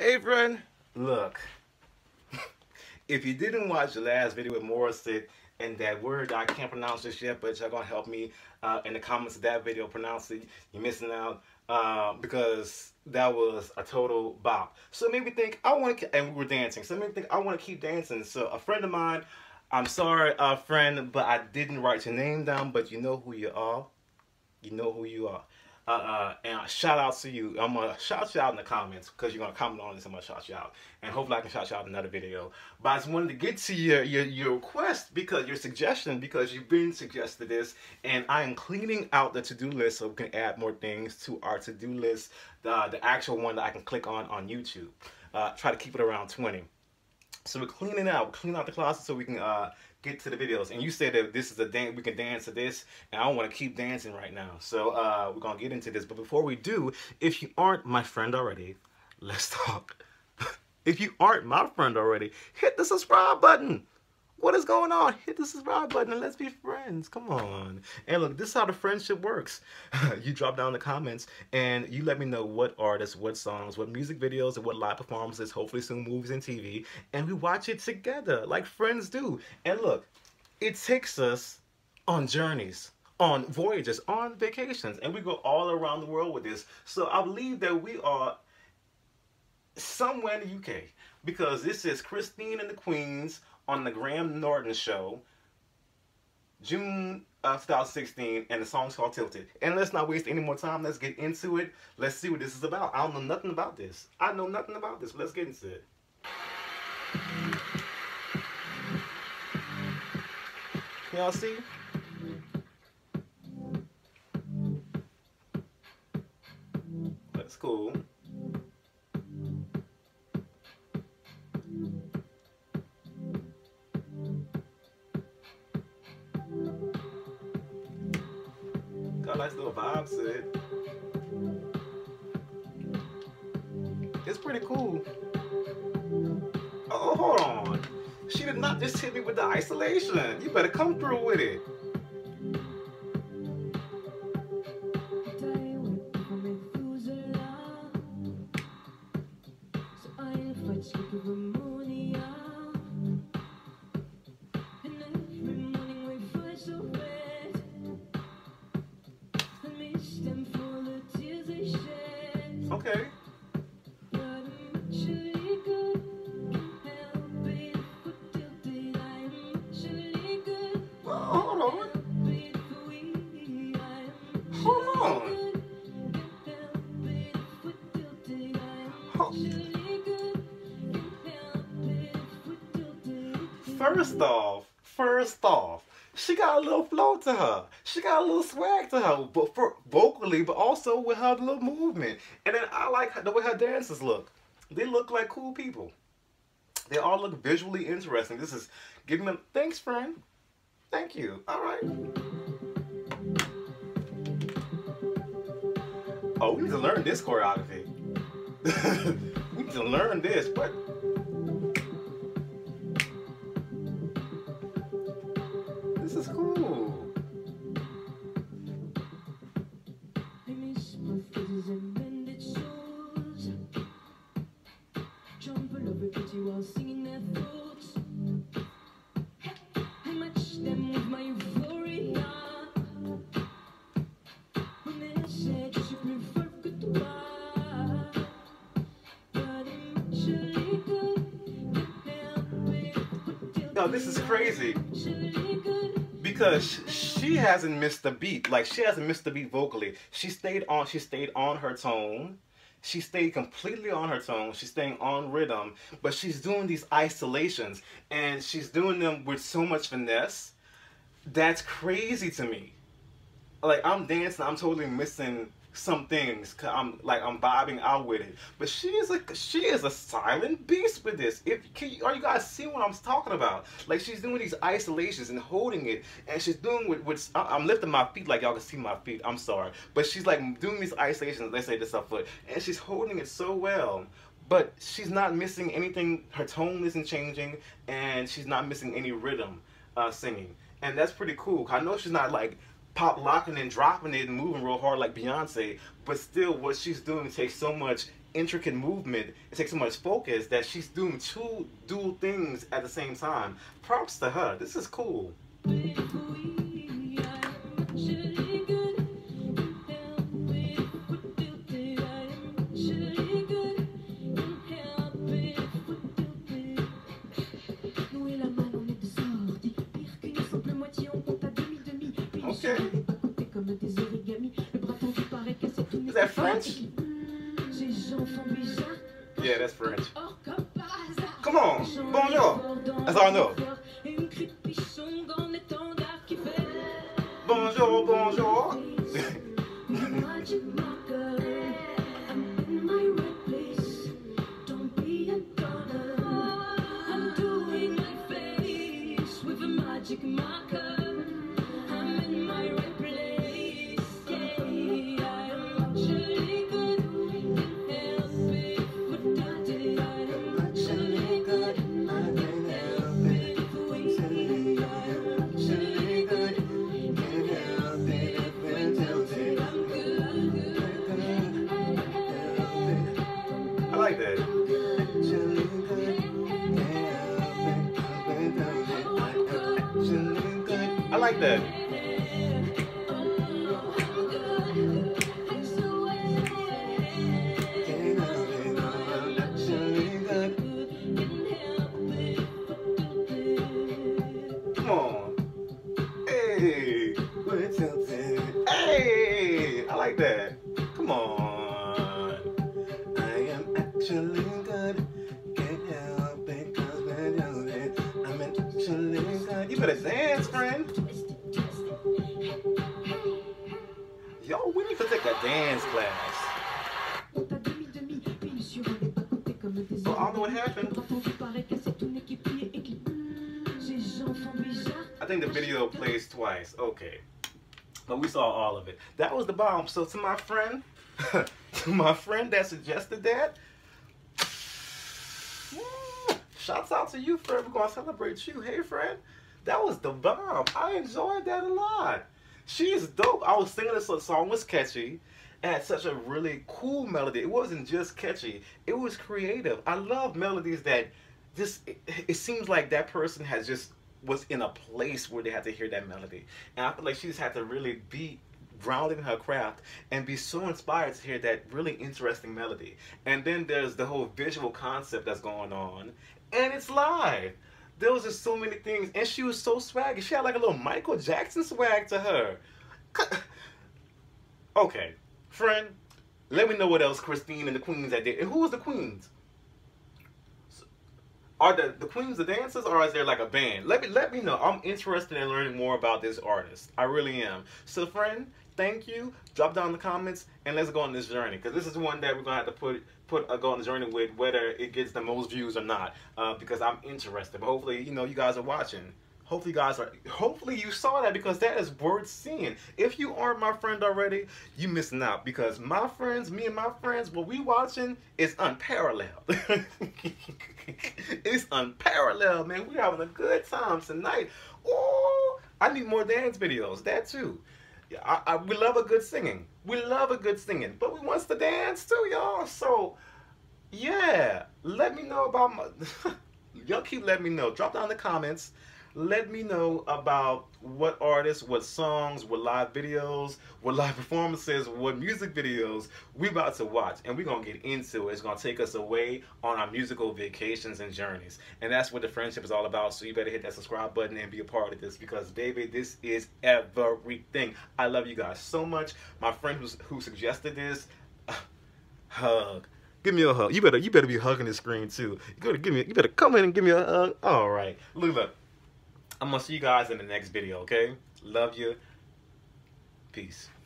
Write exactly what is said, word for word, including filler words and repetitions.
Hey friend, look, if you didn't watch the last video with Morissette and that word I can't pronounce this yet, but y'all gonna help me uh, in the comments of that video pronounce it, you're missing out uh, because that was a total bop. So it made me think I want to, and we were dancing, so it made me think I want to keep dancing. So a friend of mine, I'm sorry, uh, friend, but I didn't write your name down, but you know who you are. You know who you are. Uh, uh, and uh, shout out to you. I'm gonna shout you out in the comments because you're gonna comment on this. I'm gonna shout you out, and hopefully I can shout you out in another video. But I just wanted to get to your your your request because your suggestion because you've been suggested this, and I am cleaning out the to-do list so we can add more things to our to-do list. The the actual one that I can click on on YouTube. Uh, try to keep it around twenty. So we're cleaning out, cleaning out the closet so we can uh, get to the videos. And you said that this is a dance, we can dance to this, and I want to keep dancing right now. So uh, we're gonna get into this. But before we do, if you aren't my friend already, let's talk. If you aren't my friend already, hit the subscribe button. What is going on? Hit the subscribe button and let's be friends. Come on. And look, this is how the friendship works. You drop down the comments and you let me know what artists, what songs, what music videos, and what live performances, hopefully soon movies and T V. And we watch it together like friends do. And look, it takes us on journeys, on voyages, on vacations. And we go all around the world with this. So I believe that we are somewhere in the U K because this is Christine and the Queens on the Graham Norton Show, June of two thousand sixteen, and the song's called Tilted. And let's not waste any more time. Let's get into it. Let's see what this is about. I don't know nothing about this. I know nothing about this, but let's get into it. Can y'all see? That's cool. Got a nice little vibe to it. It's pretty cool. Oh, hold on. She did not just hit me with the isolation. You better come through with it. Okay. Well, hold on. Hold on. Hold. First off, first off, she got a little flow to her. She got a little swag to her, but for vocally, but also with her little movement. And then I like the way her dances look. They look like cool people. They all look visually interesting. This is giving them, thanks friend. Thank you. All right. Oh, we need to learn this choreography. We need to learn this. What? This is cool. Yo, this is crazy because she hasn't missed a beat. Like she hasn't missed a beat vocally. She stayed on. She stayed on her tone. She stayed completely on her tone. She's staying on rhythm, but she's doing these isolations and she's doing them with so much finesse. That's crazy to me. Like I'm dancing, I'm totally missing some things. Cause I'm like I'm vibing out with it. But she is a she is a silent beast with this. If can you, are you guys seeing what I'm talking about? Like she's doing these isolations and holding it, and she's doing with with I'm lifting my feet like y'all can see my feet. I'm sorry, but she's like doing these isolations. Let's say this up foot, and she's holding it so well. But she's not missing anything. Her tone isn't changing, and she's not missing any rhythm uh, singing, and that's pretty cool. I know she's not like pop locking and dropping it and moving real hard like Beyonce, but still what she's doing takes so much intricate movement. It takes so much focus that she's doing two dual things at the same time. Props to her. This is cool. Okay. Is that French? Yeah, that's French. Come on. Bonjour. That's all I know. Bonjour, bonjour. I like that. I like that. Come on. Hey. Hey. I like that. Come on. I am actually good. Can't help it cause when you're there. I'm actually good. You better dance, friend. Yo, we need to take a dance class. Oh, I don't know what happened. I think the video plays twice. Okay. But we saw all of it. That was the bomb. So to my friend, to my friend that suggested that, yeah, shouts out to you, friend. We're going to celebrate you. Hey, friend. That was the bomb. I enjoyed that a lot. She is dope. I was singing this song, was catchy. It had such a really cool melody. It wasn't just catchy. It was creative. I love melodies that just, it, it seems like that person has just was in a place where they had to hear that melody. And I feel like she just had to really be grounded in her craft and be so inspired to hear that really interesting melody. And then there's the whole visual concept that's going on. And it's live. There was just so many things. And she was so swaggy. She had like a little Michael Jackson swag to her. Okay, friend, let me know what else Christine and the Queens that did. And who was the Queens? Are the, the Queens the dancers, or is there like a band? Let me let me know. I'm interested in learning more about this artist. I really am. So friend, thank you. Drop down in the comments and let's go on this journey. Because this is one that we're gonna have to put put uh, go on the journey with, whether it gets the most views or not. Uh, because I'm interested. But hopefully, you know, you guys are watching. Hopefully you guys are, hopefully you saw that, because that is worth seeing. If you aren't my friend already, you missing out, because my friends, me and my friends, what we watching is unparalleled. It's unparalleled, man. We're having a good time tonight. Oh, I need more dance videos, that too. I, I, we love a good singing. We love a good singing, but we want to dance too, y'all. So, yeah, let me know about my, y'all keep letting me know. Drop down in the comments. Let me know about what artists, what songs, what live videos, what live performances, what music videos we about to watch. And we're going to get into it. It's going to take us away on our musical vacations and journeys. And that's what the friendship is all about. So you better hit that subscribe button and be a part of this, because, baby, this is everything. I love you guys so much. My friend who's, who suggested this, uh, hug. Give me a hug. You better, you better be hugging the screen, too. You better, give me, you better come in and give me a hug. All right. Look, look. I'm going to see you guys in the next video, okay? Love you. Peace.